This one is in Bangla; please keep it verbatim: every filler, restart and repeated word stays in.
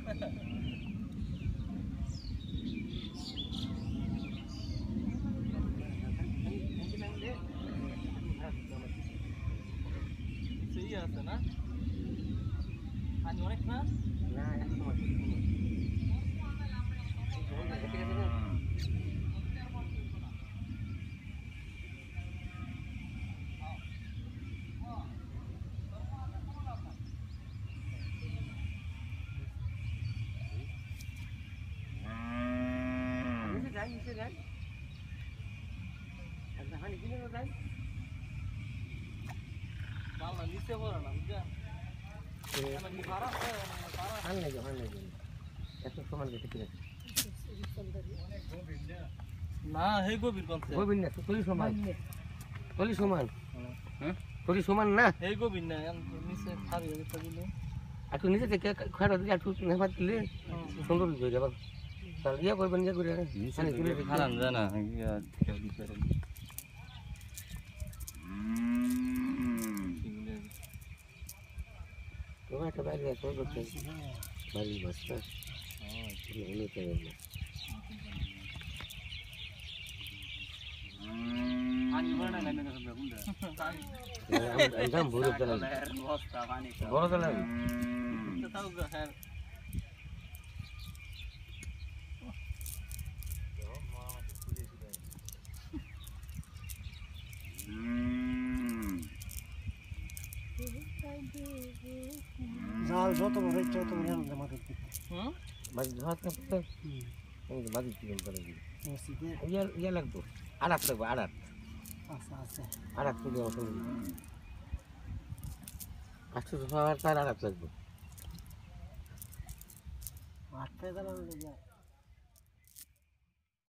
সেই আছে না পানি অনেক না না একদম নিচে যাই একটা হানি কিনে যাই মামা নিচে পড়ে না বুঝা মানে কি খারাপ হয় খারাপ হান নাই হান নাই এত সমান গেছে কি অনেক গভীর না হে গভীর কোনছে গভীর না তুলি সমান তুলি সমান হ্যাঁ তুলি সমান না হে গভীর না নিচে খাবি এটা দিলে একটু নিচে থেকে খাড়া দিয়ে একটু নেভাত দিলে সুন্দর হয়ে যাবে তাহলে ইয়া করবেন ইয়া করে হানি তুলে খারাপ যায় না ইয়া কেউ দিতে পারে তোমার একটা বাইরে আছে করতে বাড়ি বসতে হ্যাঁ এগুলো তো পানি বড় না লাগে না বুঝলে একদম বড় চলে বস্তা পানি বড় চলে তো তাও হ্যাঁ জাল যত বড় ইচ্ছা তত বড় আমরা মাছ ধরতে হুম মাছ ধরা করতে হুম মাছ দিতে পারে মসজিদে ইয়া ইয়া লাগবে আড়াত লাগবে আড়াত আচ্ছা আচ্ছা আড়াত তো দেওয়া চলবে আটশো টাকা তার আড়াত লাগবে আটটা জাল আনলে যায়